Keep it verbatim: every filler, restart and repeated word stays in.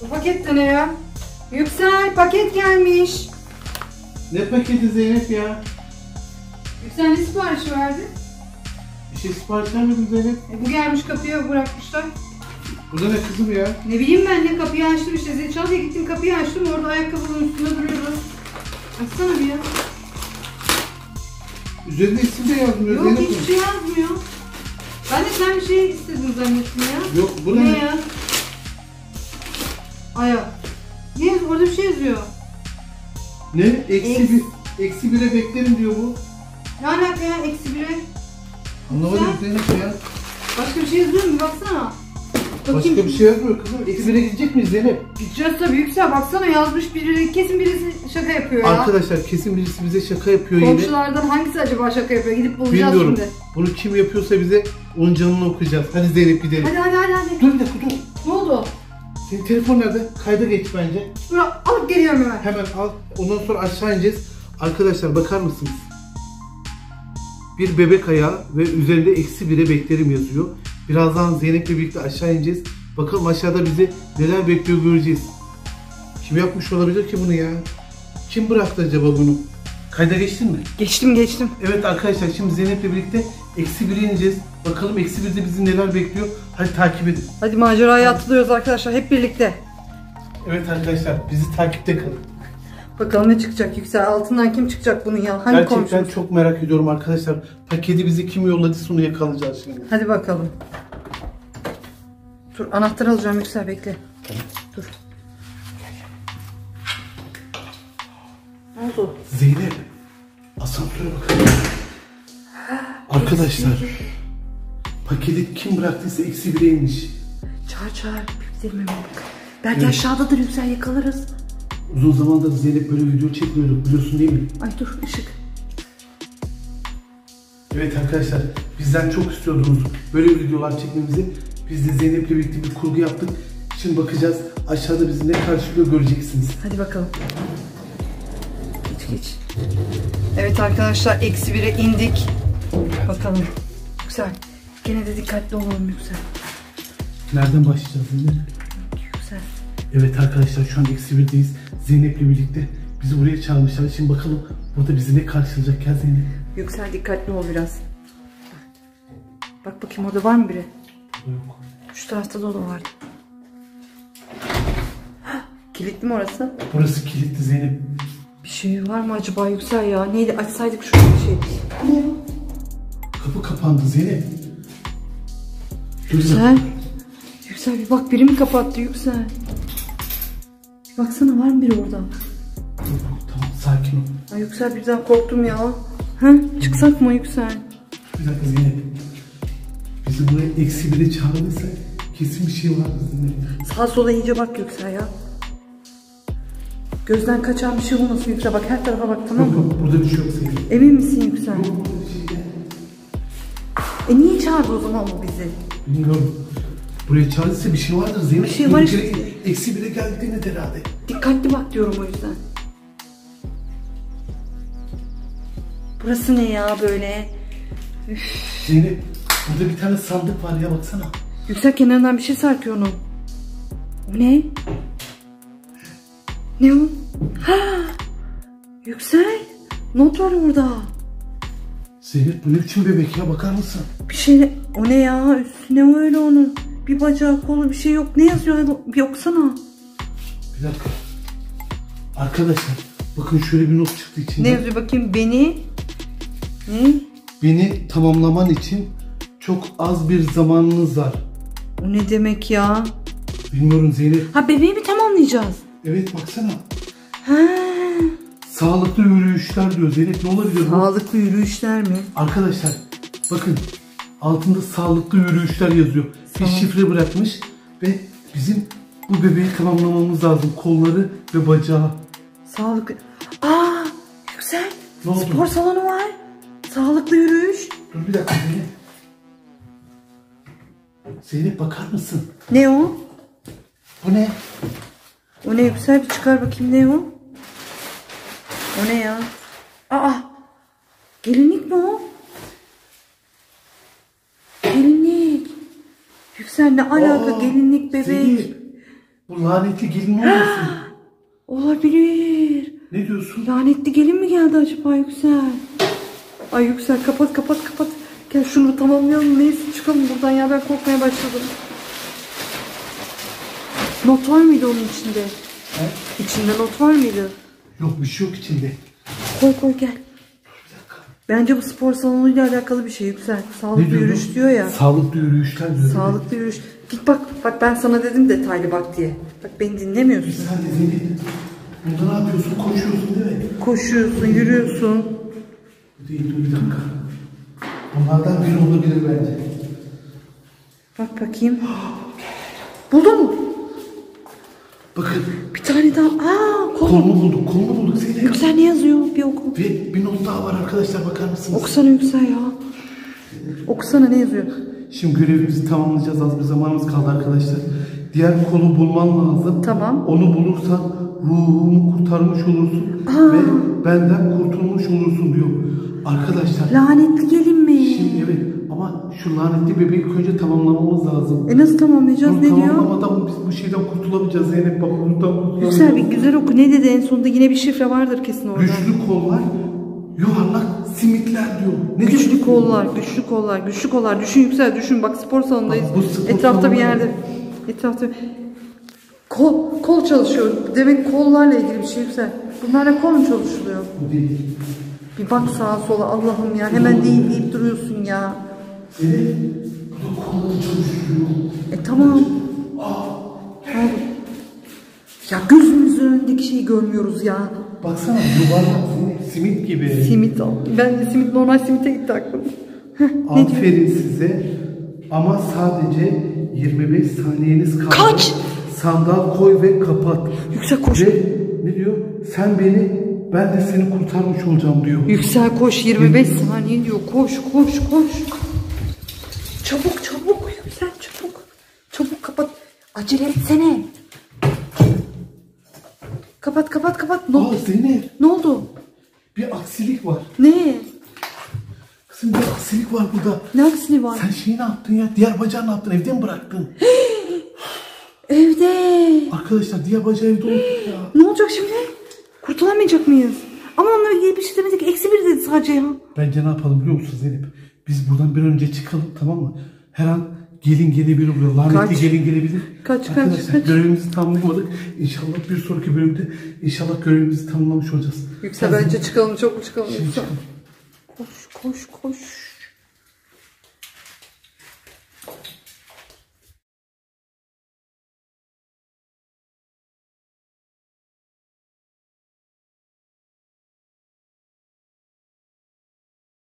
Bu paket de ne ya? Yüksel, paket gelmiş. Ne paketi Zeynep ya? Yüksel ne siparişi verdi? Bir şey sipariş vermedim Zeynep. E, bu gelmiş kapıya bırakmışlar. Bu da ne kızım ya? Ne bileyim ben, ne kapıyı açtım işte. Zil çaldı, gittim kapıyı açtım, orada ayakkabının üstünde duruyordu. Açsana bir ya. Üzerinde isim de yazmıyor Yok, Zeynep. hiçbir şey yazmıyor. Ben de sen bir şey istedin zannettim ya. Yok, bu ne? Ne ya? Ayak. Ne yazıyor? Orada bir şey yazıyor. Ne? Eksi Eks. bir, eksi bire beklerim diyor bu. Ne alaka ya, eksi bire? Anlamadım Sen? Zeynep ya. Başka bir şey yazıyor mu? Baksana. Bakayım. Başka bir şey yazmıyor kızım. Eksi bire gidecek miyiz Zeynep? Gideceğiz tabii Yüksel, baksana yazmış biri, kesin birisi şaka yapıyor ya. Arkadaşlar kesin birisi bize şaka yapıyor yine. Komşulardan hangisi acaba şaka yapıyor? Gidip bulacağız Bilmiyorum. şimdi. Bunu kim yapıyorsa bize onun canını okuyacağız. Hadi Zeynep gidelim. Hadi hadi hadi. hadi. Dur bir dakika dur. Ne oldu? Senin telefon nerede? Kayda geç bence. Dur, alıp geliyorum hemen. Hemen al. Ondan sonra aşağı ineceğiz. Arkadaşlar bakar mısınız? Bir bebek ayağı ve üzerinde eksi bire beklerim yazıyor. Birazdan Zeynep'le birlikte aşağı ineceğiz. Bakalım aşağıda bizi neler bekliyor göreceğiz. Kim yapmış olabilir ki bunu ya? Kim bıraktı acaba bunu? Kayda geçtin mi? Geçtim geçtim. Evet arkadaşlar, şimdi Zeynep'le birlikte eksi bire ineceğiz. Bakalım eksi birde bizi neler bekliyor. Hadi takip edin. Hadi maceraya atılıyoruz arkadaşlar hep birlikte. Evet arkadaşlar, bizi takipte kalın. Bakalım ne çıkacak Yüksel, altından kim çıkacak bunun ya? Hangi Gerçekten komşumuz? çok merak ediyorum arkadaşlar. Paketi bizi kim yolladıysa onu yakalayacağız şimdi. Hadi bakalım. Dur, anahtarı alacağım Yüksel, bekle. Tamam. Dur. Ne oldu? Zeynep, asansöre bakalım. Arkadaşlar, paketi kim bıraktıysa eksi bire inmiş. Çağır çağır. Gidelim bak. Belki Evet. aşağıdadır Yüksel, yakalarız. Uzun zamandır Zeynep böyle video çekmiyorduk, biliyorsun değil mi? Ay dur, ışık. Evet arkadaşlar, bizden çok istiyordunuz böyle videolar çekmemizi. Biz de Zeynep'le birlikte bir kurgu yaptık. Şimdi bakacağız, aşağıda bizi ne karşılıyor göreceksiniz. Hadi bakalım. Geç geç. Evet arkadaşlar, eksi bire indik. Bakalım. Yüksel. Gene de dikkatli olalım Yüksel. Nereden başlayacağız Zeynep? Yüksel. Evet arkadaşlar, şu an eksi birdeyiz. Zeynep'le birlikte bizi buraya çağırmışlar. Şimdi bakalım burada bizi ne karşılayacak ya Zeynep? Yüksel, dikkatli ol biraz. Bak bakayım, orada var mı biri? Yok. Şu tarafta da o da vardı. Kilitli mi orası? Burası kilitli Zeynep. Bir şey var mı acaba Yüksel ya? Neydi? Açsaydık şurada bir şey. Ne ya? Kapı kapandı Zeynep. Dur bir Yüksel. Yüksel bir bak, biri mi kapattı Yüksel? Bir baksana, var mı biri orada? Dur, dur, tamam sakin ol. Ay Yüksel, birden korktum ya. Hı? Çıksak mı Yüksel? Bir dakika Zeynep. Bizi buraya eksi bire çağırdıysa kesin bir şey var Zeynep. Sağa sola iyice bak Yüksel ya. Gözden kaçan bir şey olmasın Yüksel. Bak her tarafa bak, tamam Yok mı? yok, burada bir şey yok Zeynep. Emin misin Yüksel? Yok, burada bir şey değil. E niye çağırdı o zaman bu bizi? Bilmiyorum. Buraya çağırdıysa bir şey vardır Zeynep. Bir şey var işte. Eksi bire geldiğinde herhalde. Dikkatli bak diyorum o yüzden. Burası ne ya böyle? Üf. Zeynep, burada bir tane sandık var ya, baksana. Yüksel, kenarından bir şey sarkıyor onun. O ne? Ne o? Ha! Yüksel, not var orada. Zeynep, bu ne biçim bebek ya, bakar mısın? Bir şey, o ne ya? Üstüne öyle onun. Bir bacağı, kolu, bir şey yok. Ne yazıyor? Bir okusana. Bir dakika. Arkadaşlar, bakın şöyle bir not çıktı içinden. Ne yazıyor bakayım? Beni ne? Beni tamamlaman için çok az bir zamanınız var. O ne demek ya? Bilmiyorum Zeynep. Ha, bebeği mi tamamlayacağız? Evet, baksana. Ha. Sağlıklı yürüyüşler diyor Zeynep, ne olabilir bu? Sağlıklı yürüyüşler mi? Arkadaşlar bakın, altında sağlıklı yürüyüşler yazıyor. Bir Sağ- şifre bırakmış ve bizim bu bebeği tamamlamamız lazım. Kolları ve bacağı. Sağlıklı. Aa, Yüksel. Ne oldu? Spor salonu var. Sağlıklı yürüyüş. Dur bir dakika Zeynep. Zeynep, bakar mısın? Ne o? Bu ne? O ne Yüksel, bir çıkar bakayım, ne o? O ne ya? Aa, gelinlik mi o? Gelinlik. Yüksel, ne alaka? Aa, Gelinlik, bebek. Zeynep, Bu lanetli gelin olmasın? Olabilir. Ne diyorsun? Lanetli gelin mi geldi acaba Yüksel? Ay Yüksel kapat kapat kapat. Gel şunu tamamlayalım. Neyse çıkalım buradan ya, ben korkmaya başladım. Not var mıydı onun içinde? He? İçinde not var mıydı? Yok, bir şey yok içinde. Koy koy gel. Bence bu spor salonuyla alakalı bir şey Yüksel. Sağlıklı diyor yürüyüş bu? diyor ya. Sağlıklı yürüyüşler diyor. Sağlıklı yürüyüş. Git bak. Bak ben sana dedim detaylı bak diye. Bak beni dinlemiyorsun. Sen de Zeynep, burada ne yapıyorsun? Koşuyorsun değil mi? Koşuyorsun, yürüyorsun. Bu değil, dur bir dakika. Bunlardan biri olabilir bence. Bak bakayım. Buldun mu? Bakın. Bir tane daha. Aa, kol. Kolunu bulduk, kolunu bulduk Zeynep. Yüksel ne yazıyor? Bir oku. Ve bir not daha var arkadaşlar, bakar mısınız? Okusana Yüksel ya. Okusana, ne yazıyor? Şimdi görevimizi tamamlayacağız, az bir zamanımız kaldı arkadaşlar. Diğer kolu bulman lazım. Tamam. Onu bulursan ruhumu kurtarmış olursun. Aa. Ve benden kurtulmuş olursun diyor. Arkadaşlar. Lanetli gelin mi? Şimdi evet, ama şu lanetli bebeği ilk önce tamamlamamız lazım. E nasıl tamamlayacağız? Bunu Ne diyor? tamamlamadan biz bu şeyden kurtulamayacağız Zeynep. Bak buradan kurtulamayacağız. Yüksel bir güzel oku. Ne dedi en sonunda? Yine bir şifre vardır kesin orada. Güçlü kollar, yuvarlak simitler diyor. Ne Güçlü diyorsun? kollar, güçlü kollar, güçlü kollar. Düşün Yüksel, düşün. Bak spor salonundayız. Bak, bu spor Etrafta salonu- bir yerde. Etrafta kol, kol çalışıyor. Demek kollarla ilgili bir şey Yüksel. Bunlarla kol mu çalışılıyor? Bu değil. Bir bak sağa sola, Allah'ım ya. Hemen değil deyip duruyorsun ya. Evet. Bu da kolları çalışıyor. E tamam. Abi. Ya gözümüzün önündeki şeyi görmüyoruz ya. Baksana yuvarlak simit, simit gibi. Simit al. Bence simit, normal simite gitti aklım. Heh, ne diyor? Aferin size. Ama sadece yirmi beş saniyeniz kaldı. Kaç? Sandal koy ve kapat. Yüksel koş. Ve ne diyor? Sen beni, ben de seni kurtarmış olacağım diyor. Yüksel koş, yirmi beş saniye diyor. Koş koş koş. Çabuk çabuk Yüksel, çabuk. Çabuk kapat. Acele etsene. Kapat kapat kapat. Ne, Aa Zeynep, ne oldu? bir aksilik var. Ne? Kızım, bir aksilik var burada. Ne aksini var? Sen şeyi ne yaptın ya? Diğer bacağı ne yaptın? Evde mi bıraktın? Evde. Arkadaşlar diğer bacağı evde oldu ya. Ne olacak şimdi? Kurtulamayacak mıyız? Ama onunla ilgili bir şey demedik. Eksi bir dedi sadece ya. Bence ne yapalım biliyor musun Zeynep? Biz buradan bir an önce çıkalım, tamam mı? Her an gelin gelebilir buraya. Lanetli Kaç. gelin gelebilir. Kaç, kaç, Arkadaşlar kaç. görevimizi tamamlayamadık. İnşallah bir sonraki bölümde inşallah görevimizi tamamlamış olacağız. Yüksel Hadi bence çıkalım, çok mu çıkalım? şimdi Yüksel. çıkalım. Koş koş koş.